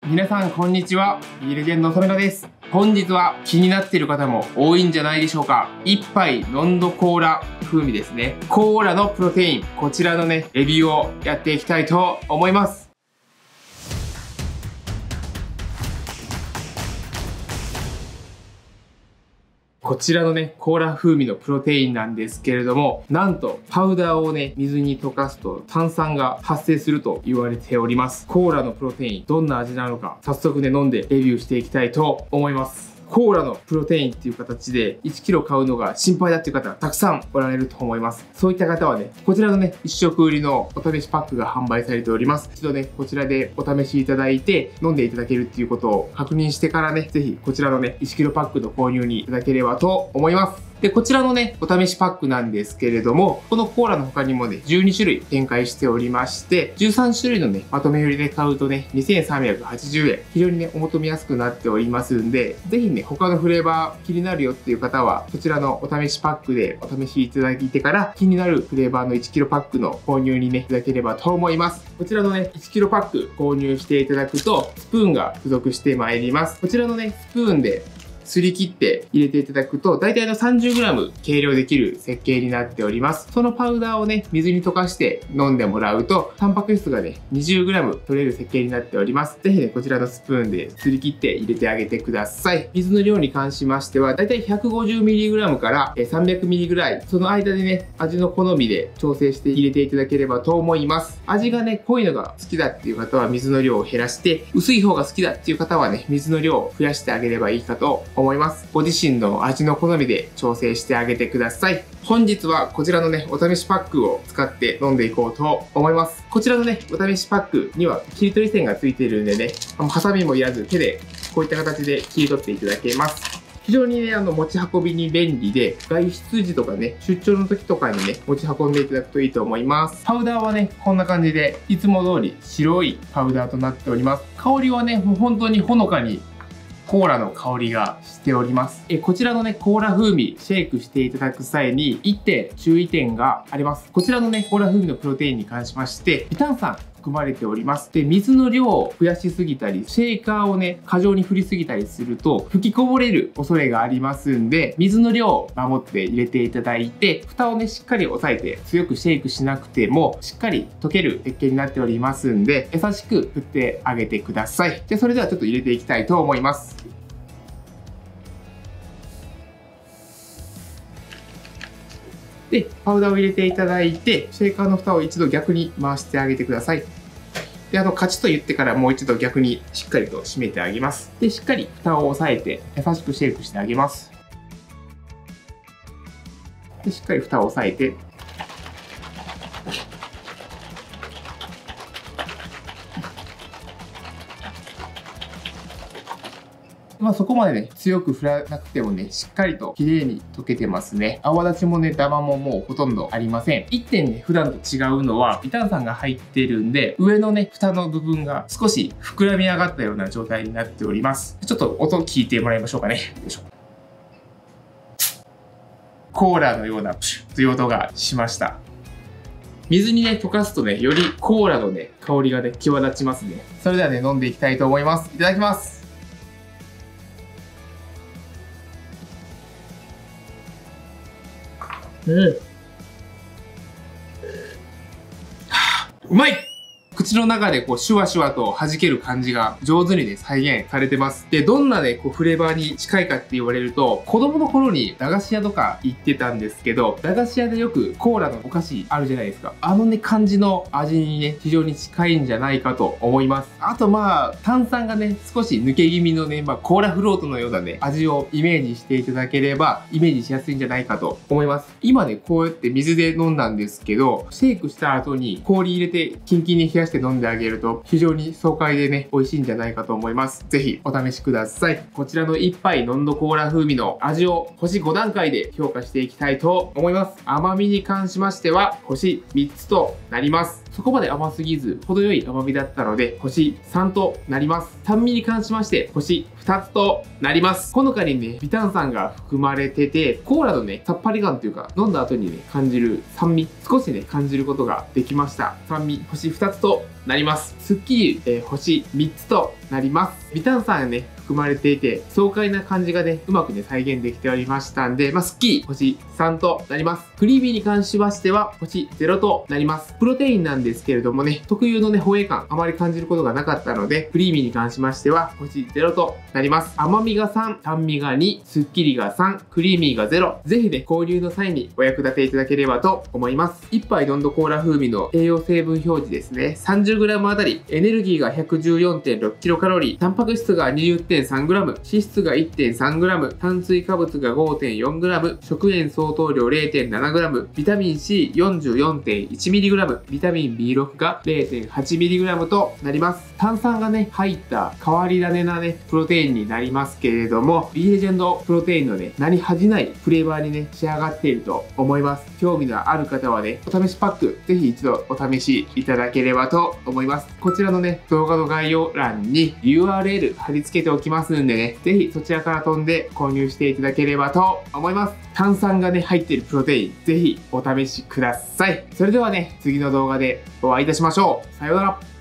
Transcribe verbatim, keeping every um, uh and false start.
皆さんこんにちは。ビールレジェンド染田です。本日は気になっている方も多いんじゃないでしょうか。一杯ノンドコーラ風味ですね。コーラのプロテイン、こちらのね、レビューをやっていきたいと思います。こちらのね、コーラ風味のプロテインなんですけれども、なんとパウダーをね、水に溶かすと炭酸が発生すると言われております。コーラのプロテイン、どんな味なのか、早速ね、飲んでレビューしていきたいと思います。コーラのプロテインっていう形でいちキロ買うのが心配だっていう方たくさんおられると思います。そういった方はね、こちらのね、いっ食売りのお試しパックが販売されております。一度ね、こちらでお試しいただいて飲んでいただけるっていうことを確認してからね、ぜひこちらのね、いちキロパックの購入にいただければと思います。で、こちらのね、お試しパックなんですけれども、このコーラの他にもね、じゅうに種類展開しておりまして、じゅうさん種類のね、まとめ売りで買うとね、にせんさんびゃくはちじゅうえん。非常にね、お求めやすくなっておりますんで、ぜひね、他のフレーバー気になるよっていう方は、こちらのお試しパックでお試しいただいてから、気になるフレーバーのいちキロパックの購入にね、いただければと思います。こちらのね、いちキロパック購入していただくと、スプーンが付属してまいります。こちらのね、スプーンですり切って入れていただくと、だいたいの さんじゅうグラム 計量できる設計になっております。そのパウダーをね、水に溶かして飲んでもらうと、タンパク質がね、にじゅうグラム 取れる設計になっております。ぜひね、こちらのスプーンですり切って入れてあげてください。水の量に関しましては、だいたい ひゃくごじゅうミリグラム から さんびゃくミリ ぐらい、その間でね、味の好みで調整して入れていただければと思います。味がね、濃いのが好きだっていう方は水の量を減らして、薄い方が好きだっていう方はね、水の量を増やしてあげればいいかと思います。ご自身の味の好みで調整してあげてください。本日はこちらのね、お試しパックを使って飲んでいこうと思います。こちらのね、お試しパックには切り取り線がついているんでね、ハサミもいらず手でこういった形で切り取っていただけます。非常にね、あの、持ち運びに便利で、外出時とかね、出張の時とかにね、持ち運んでいただくといいと思います。パウダーはね、こんな感じで、いつも通り白いパウダーとなっております。香りはね、もう本当にほのかにコーラの香りがしております。え、こちらのね、コーラ風味、シェイクしていただく際に、いってん注意点があります。こちらのね、コーラ風味のプロテインに関しまして、微炭酸含まれております。で、水の量を増やしすぎたり、シェイカーをね、過剰に振りすぎたりすると、吹きこぼれる恐れがありますんで、水の量を守って入れていただいて、蓋をね、しっかり押さえて、強くシェイクしなくても、しっかり溶ける設計になっておりますんで、優しく振ってあげてください。で、それではちょっと入れていきたいと思います。で、パウダーを入れていただいて、シェーカーの蓋を一度逆に回してあげてください。で、あの、カチッと言ってからもう一度逆にしっかりと閉めてあげます。で、しっかり蓋を押さえて、優しくシェイクしてあげます。で、しっかり蓋を押さえて、まあそこまでね、強く振らなくてもね、しっかりと綺麗に溶けてますね。泡立ちもね、ダマももうほとんどありません。いってんね、普段と違うのは、微炭酸が入ってるんで、上のね、蓋の部分が少し膨らみ上がったような状態になっております。ちょっと音聞いてもらいましょうかね。よいしょ。コーラのようなプシュッという音がしました。水にね、溶かすとね、よりコーラのね、香りがね、際立ちますね。それではね、飲んでいきたいと思います。いただきます。うん。うまい！口の中でこうシュワシュワと弾ける感じが上手にね、再現されてます。で、どんなね、こうフレーバーに近いかって言われると、子供の頃に駄菓子屋とか行ってたんですけど、駄菓子屋でよくコーラのお菓子あるじゃないですか。あのね、感じの味にね、非常に近いんじゃないかと思います。あとまあ、炭酸がね、少し抜け気味のね、まあ、コーラフロートのようなね、味をイメージしていただければ、イメージしやすいんじゃないかと思います。今ね、こうやって水で飲んだんですけど、シェイクした後に氷入れてキンキンに冷やして飲んであげると非常に爽快でね、美味しいんじゃないかと思います。ぜひお試しください。こちらの一杯ノンドコーラ風味の味を星ご段階で評価していきたいと思います。甘みに関しましては星みっつとなります。そこまで甘すぎず程よい甘みだったので星さんとなります。酸味に関しまして星ふたつとなります。ほのかにね、微炭酸が含まれてて、コーラのね、さっぱり感というか、飲んだ後にね、感じる酸味、少しね、感じることができました。酸味星ふたつとなります。スッキリ、えー、星みっつとなります。微炭酸がね、含まれていて、爽快な感じがね、うまくね、再現できておりましたんで、まあ、スッキリ、星さんとなります。クリーミーに関しましては、星ゼロとなります。プロテインなんですけれどもね、特有のね、保栄感、あまり感じることがなかったので、クリーミーに関しましては、星ゼロとなります。甘みがさん、酸味がに、スッキリがさん、クリーミーがゼロ。ぜひね、購入の際にお役立ていただければと思います。いっぱいドンドコーラ風味の栄養成分表示ですね。さんじゅうグラム あたり、エネルギーが ひゃくじゅうよんてんろくキロカロリー、タンパク質が にじゅってんさんグラム、脂質が いってんさんグラム、炭水化物が ごてんよんグラム、食塩相当量 れいてんななグラム、ビタミン シーよんじゅうよんてんいちミリグラム、ビタミン ビーろく が れいてんはちミリグラム となります。炭酸がね、入った変わり種なね、プロテインになりますけれども、B レジェンドプロテインのね、名に恥じないフレーバーにね、仕上がっていると思います。興味のある方はね、お試しパック、ぜひ一度お試しいただければと思います。こちらのね、動画の概要欄に ユーアールエル 貼り付けておきますんでね、ぜひそちらから飛んで購入していただければと思います。炭酸がね、入っているプロテイン、ぜひお試しください。それではね、次の動画でお会いいたしましょう。さようなら。